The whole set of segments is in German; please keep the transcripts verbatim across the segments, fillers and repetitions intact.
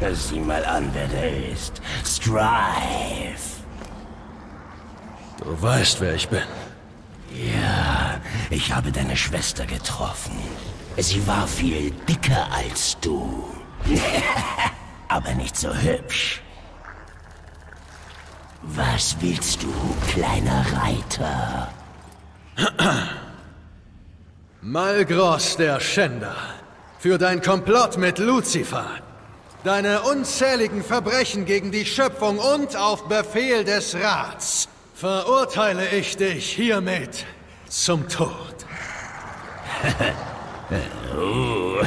Sieh mal an, wer der ist. Strive. Du weißt, wer ich bin. Ja, ich habe deine Schwester getroffen. Sie war viel dicker als du. Aber nicht so hübsch. Was willst du, kleiner Reiter? Malgros der Schänder. Für dein Komplott mit Lucifer. Deine unzähligen Verbrechen gegen die Schöpfung und auf Befehl des Rats verurteile ich dich hiermit zum Tod. uh.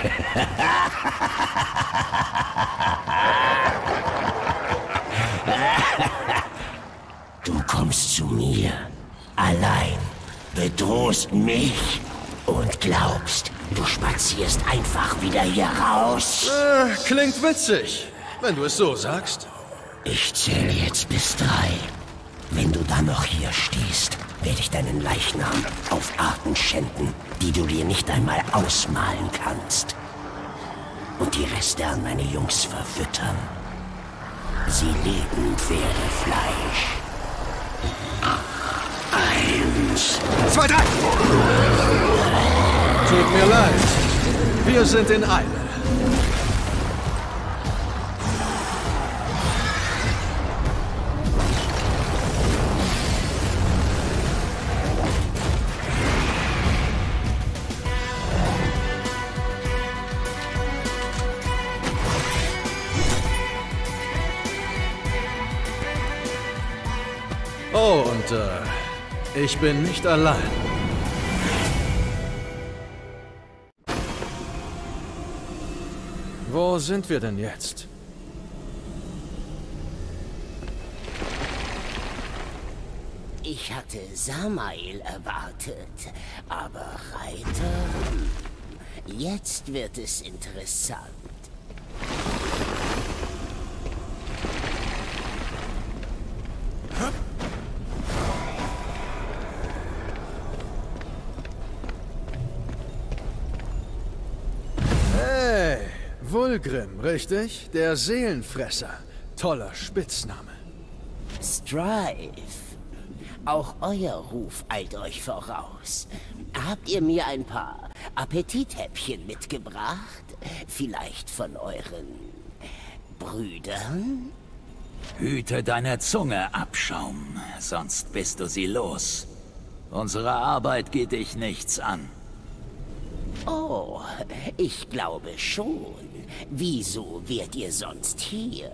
Du kommst zu mir, allein, bedrohst mich und glaubst, du spazierst einfach wieder hier raus. Äh, klingt witzig, wenn du es so sagst. Ich zähle jetzt bis drei. Wenn du dann noch hier stehst, werde ich deinen Leichnam auf Arten schänden, die du dir nicht einmal ausmalen kannst. Und die Reste an meine Jungs verfüttern. Sie leben Pferdefleisch. Eins. Zwei, drei! Tut mir leid. Wir sind in Eile. Oh, und äh, ich bin nicht allein. Wo sind wir denn jetzt? Ich hatte Samael erwartet, aber Reiter... Jetzt wird es interessant. Hey, Vulgrim, richtig? Der Seelenfresser. Toller Spitzname. Strive. Auch euer Ruf eilt euch voraus. Habt ihr mir ein paar Appetithäppchen mitgebracht? Vielleicht von euren Brüdern? Hüte deine Zunge, Abschaum, sonst bist du sie los. Unsere Arbeit geht dich nichts an. Oh, ich glaube schon. Wieso wärt ihr sonst hier?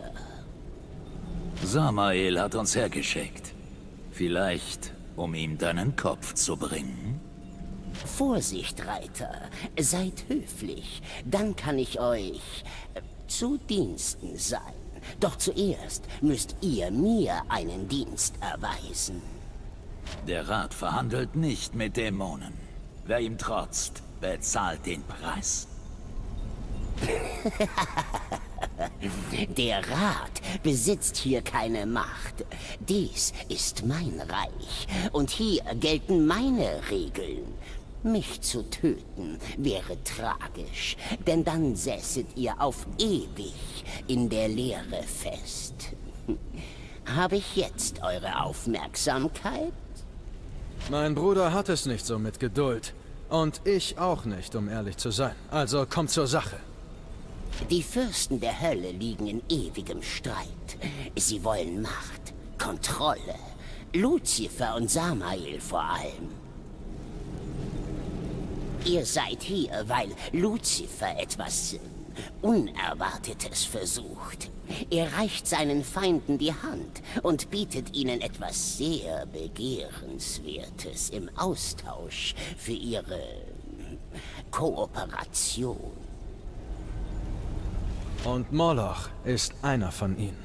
Samael hat uns hergeschickt. Vielleicht, um ihm deinen Kopf zu bringen? Vorsicht, Reiter. Seid höflich. Dann kann ich euch äh, zu Diensten sein. Doch zuerst müsst ihr mir einen Dienst erweisen. Der Rat verhandelt nicht mit Dämonen. Wer ihm trotzt, bezahlt den Preis. Der Rat besitzt hier keine Macht. Dies ist mein Reich und hier gelten meine Regeln. Mich zu töten wäre tragisch, denn dann säßet ihr auf ewig in der Leere fest. Habe ich jetzt eure Aufmerksamkeit? Mein Bruder hat es nicht so mit Geduld. Und ich auch nicht, um ehrlich zu sein. Also kommt zur Sache. Die Fürsten der Hölle liegen in ewigem Streit. Sie wollen Macht, Kontrolle. Lucifer und Samael vor allem. Ihr seid hier, weil Lucifer etwas Unerwartetes versucht. Er reicht seinen Feinden die Hand und bietet ihnen etwas sehr Begehrenswertes im Austausch für ihre Kooperation. Und Moloch ist einer von ihnen.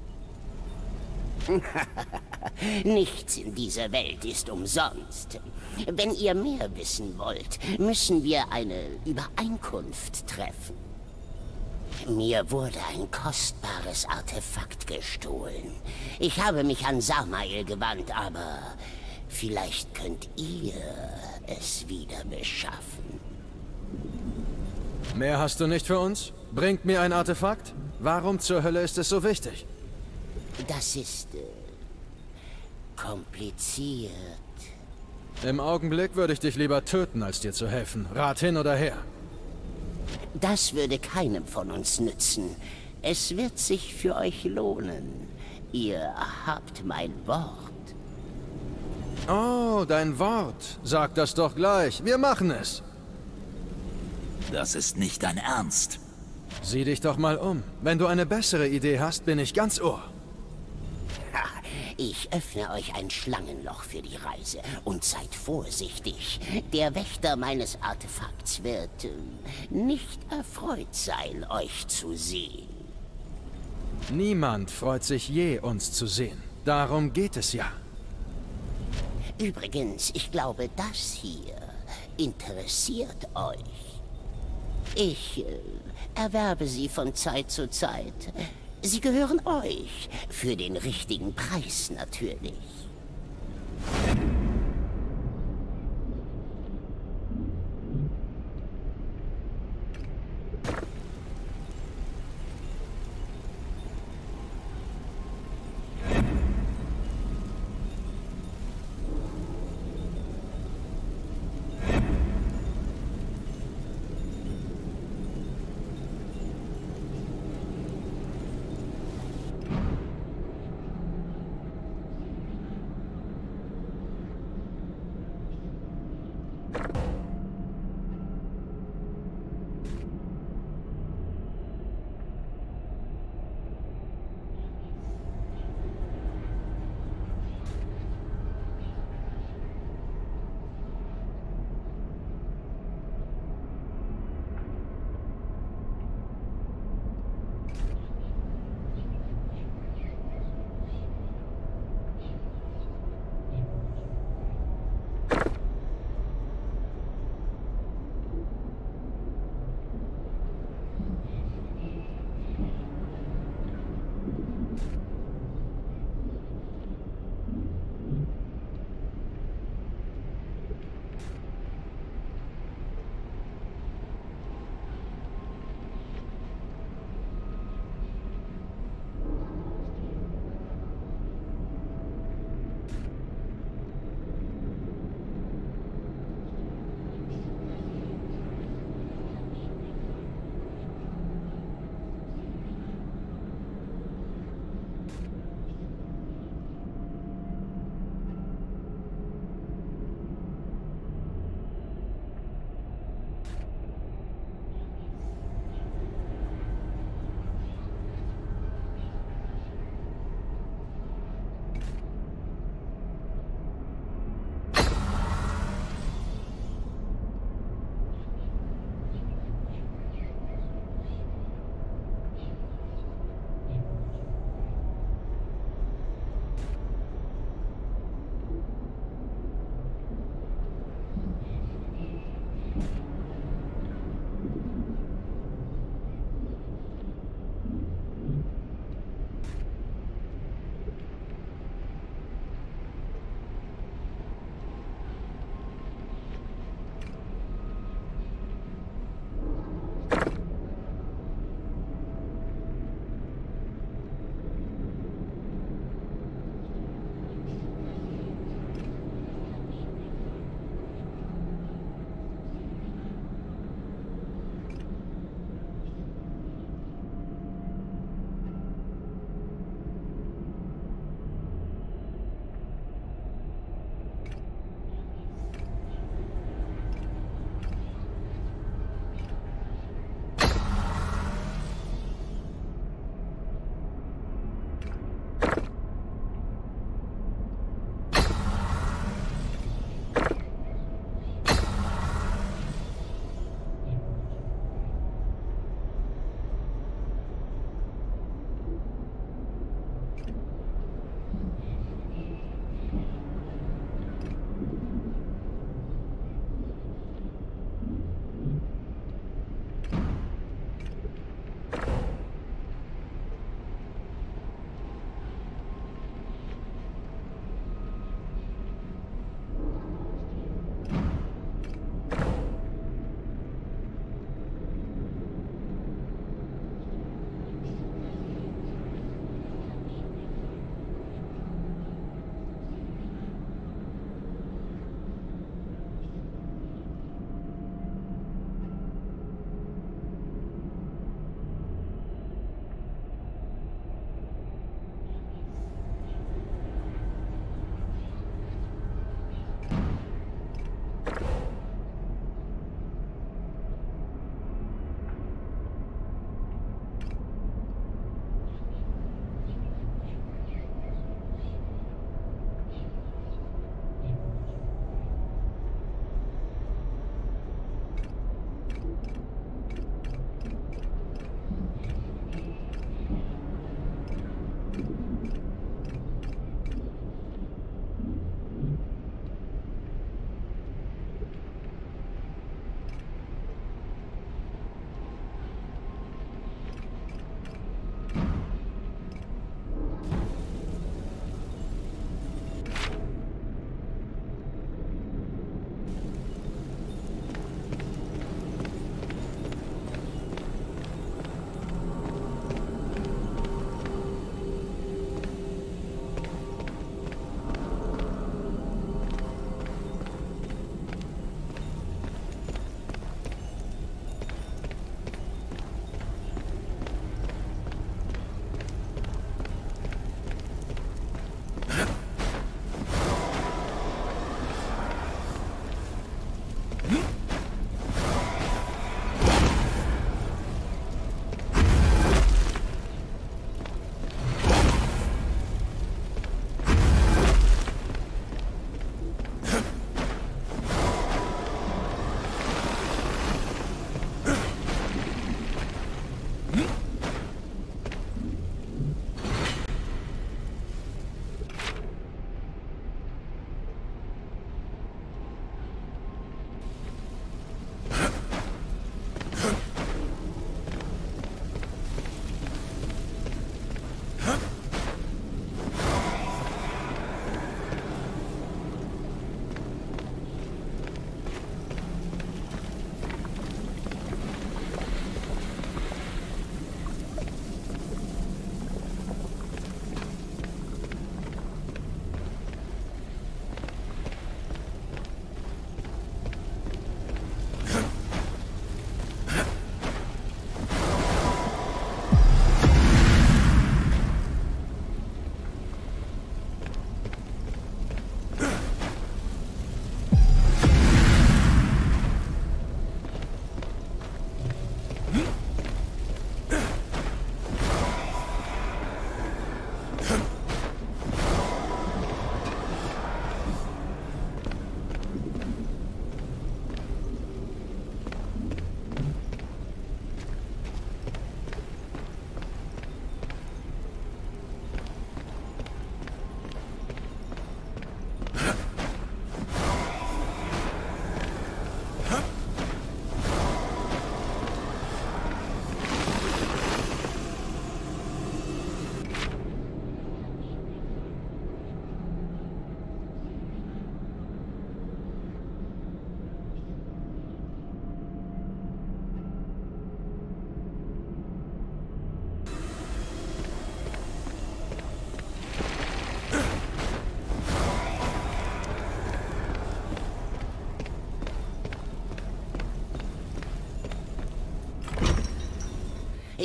Nichts in dieser Welt ist umsonst. Wenn ihr mehr wissen wollt, müssen wir eine Übereinkunft treffen. Mir wurde ein kostbares Artefakt gestohlen. Ich habe mich an Samael gewandt, aber vielleicht könnt ihr es wieder beschaffen. Mehr hast du nicht für uns? Bringt mir ein Artefakt? Warum zur Hölle ist es so wichtig? Das ist äh, kompliziert. Im Augenblick würde ich dich lieber töten, als dir zu helfen. Rat hin oder her. Das würde keinem von uns nützen. Es wird sich für euch lohnen. Ihr habt mein Wort. Oh, dein Wort. Sag das doch gleich. Wir machen es. Das ist nicht dein Ernst. Sieh dich doch mal um. Wenn du eine bessere Idee hast, bin ich ganz Ohr. Ha, ich öffne euch ein Schlangenloch für die Reise. Und seid vorsichtig. Der Wächter meines Artefakts wird äh, nicht erfreut sein, euch zu sehen. Niemand freut sich je, uns zu sehen. Darum geht es ja. Übrigens, ich glaube, das hier interessiert euch. Ich äh, erwerbe sie von Zeit zu Zeit. Sie gehören euch. Für den richtigen Preis natürlich.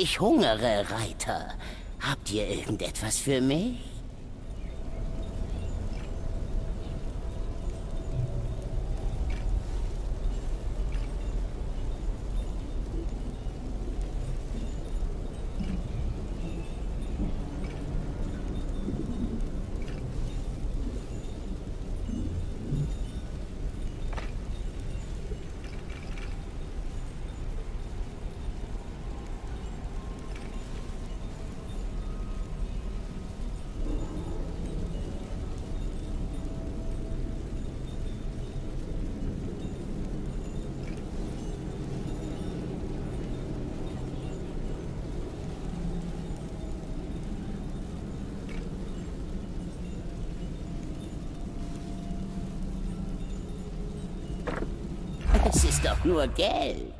Ich hungere, Reiter. Habt ihr irgendetwas für mich? Es ist doch nur Geld.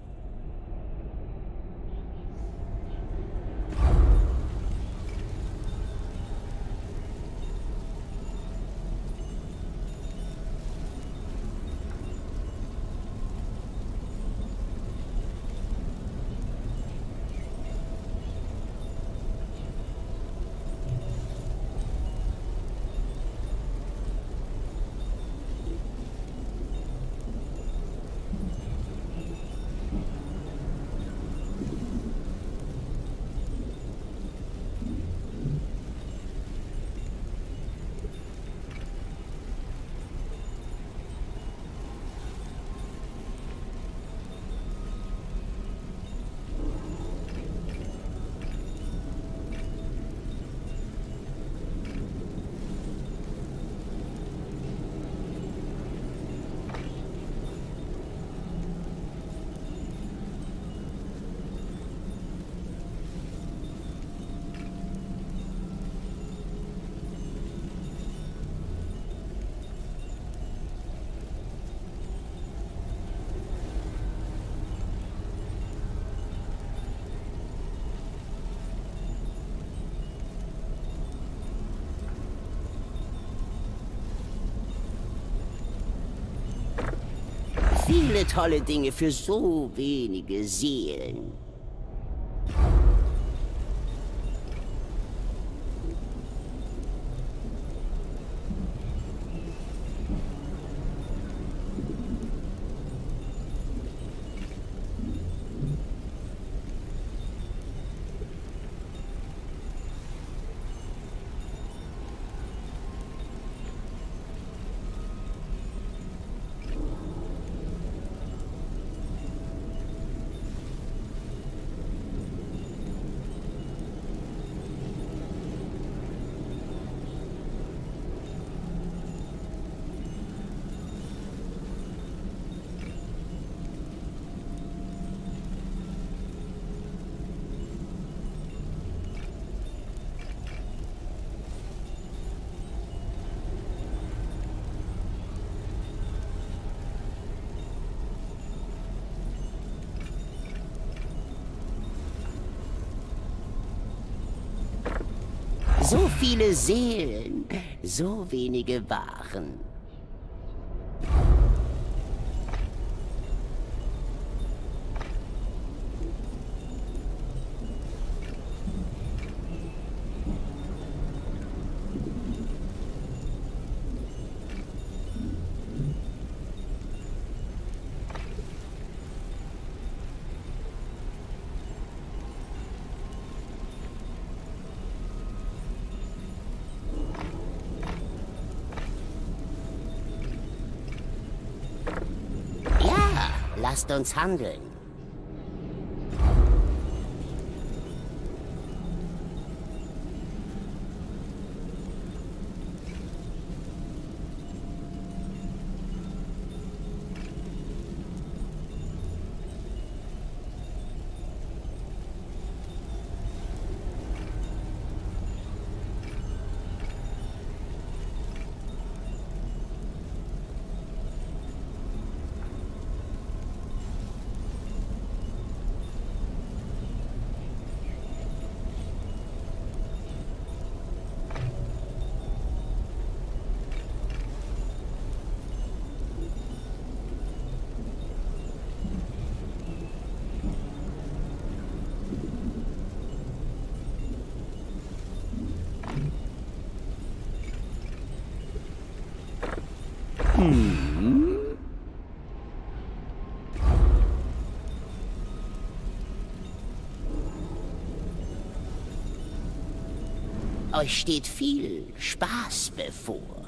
Viele tolle Dinge für so wenige Seelen. So viele Seelen, so wenige Waren. Lasst uns handeln. Hm? Euch steht viel Spaß bevor.